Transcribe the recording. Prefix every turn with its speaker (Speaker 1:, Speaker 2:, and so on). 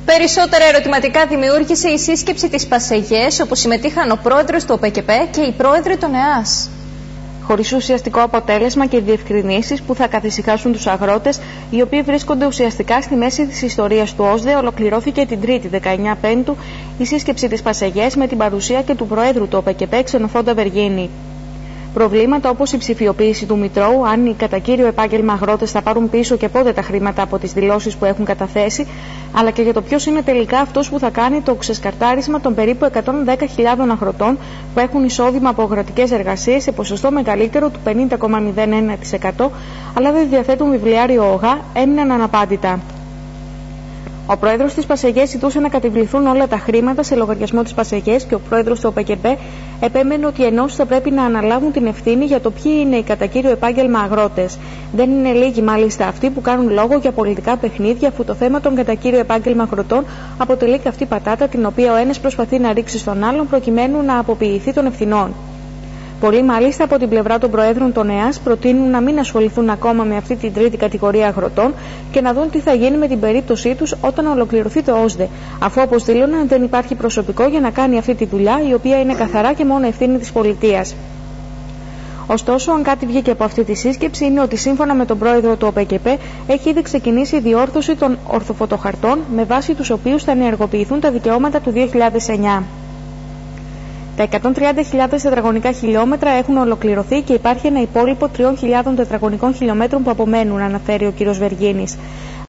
Speaker 1: Περισσότερα ερωτηματικά δημιούργησε η σύσκεψη της ΠΑΣΕΓΕΣ, όπου συμμετείχαν ο πρόεδρος του ΟΠΕΚΕΠΕ και οι πρόεδροι των ΕΑΣ.
Speaker 2: Χωρίς ουσιαστικό αποτέλεσμα και διευκρινήσεις που θα καθησυχάσουν τους αγρότες, οι οποίοι βρίσκονται ουσιαστικά στη μέση της ιστορίας του ΩΣΔΕ, ολοκληρώθηκε την Τρίτη, 19 Πέμπτου, η σύσκεψη της ΠΑΣΕΓΕΣ με την παρουσία και του Προέδρου του ΟΠΕΚΕΠΕ, Ξενοφόντα Βεργίνη. Προβλήματα όπως η ψηφιοποίηση του Μητρώου, αν οι κατά κύριο επάγγελμα αγρότες θα πάρουν πίσω και πότε τα χρήματα από τις δηλώσεις που έχουν καταθέσει, αλλά και για το ποιος είναι τελικά αυτός που θα κάνει το ξεσκαρτάρισμα των περίπου 110.000 αγροτών που έχουν εισόδημα από αγροτικές εργασίες σε ποσοστό μεγαλύτερο του 50,01%, αλλά δεν διαθέτουν βιβλιάριο ΟΓΑ, έμειναν αναπάντητα. Ο πρόεδρος της ΠΑΣΕΓΕΣ ζητούσε να κατεβληθούν όλα τα χρήματα σε λογαριασμό της ΠΑΣΕΓΕΣ και ο πρόεδρος του ΟΠΕΚΕΠΕ επέμενε ότι οι ενώσεις θα πρέπει να αναλάβουν την ευθύνη για το ποιοι είναι οι κατά κύριο επάγγελμα αγρότες. Δεν είναι λίγοι μάλιστα αυτοί που κάνουν λόγο για πολιτικά παιχνίδια, αφού το θέμα των κατά κύριο επάγγελμα αγροτών αποτελεί καυτή πατάτα, την οποία ο ένας προσπαθεί να ρίξει στον άλλον προκειμένου να αποποιηθεί των ευθυνών. Πολλοί μάλιστα από την πλευρά των Προέδρων των ΕΑΣ προτείνουν να μην ασχοληθούν ακόμα με αυτή την τρίτη κατηγορία αγροτών και να δουν τι θα γίνει με την περίπτωσή τους όταν ολοκληρωθεί το ΩΣΔΕ, αφού όπως δήλωναν δεν υπάρχει προσωπικό για να κάνει αυτή τη δουλειά, η οποία είναι καθαρά και μόνο ευθύνη της πολιτείας. Ωστόσο, αν κάτι βγήκε από αυτή τη σύσκεψη, είναι ότι σύμφωνα με τον πρόεδρο του ΟΠΕΚΕΠΕ έχει ήδη ξεκινήσει η διόρθωση των ορθοφωτοχαρτών με βάση τους οποίους θα ενεργοποιηθούν τα δικαιώματα του 2009. Τα 130.000 τετραγωνικά χιλιόμετρα έχουν ολοκληρωθεί και υπάρχει ένα υπόλοιπο 3.000 τετραγωνικών χιλιόμετρων που απομένουν, αναφέρει ο κ. Βεργίνης.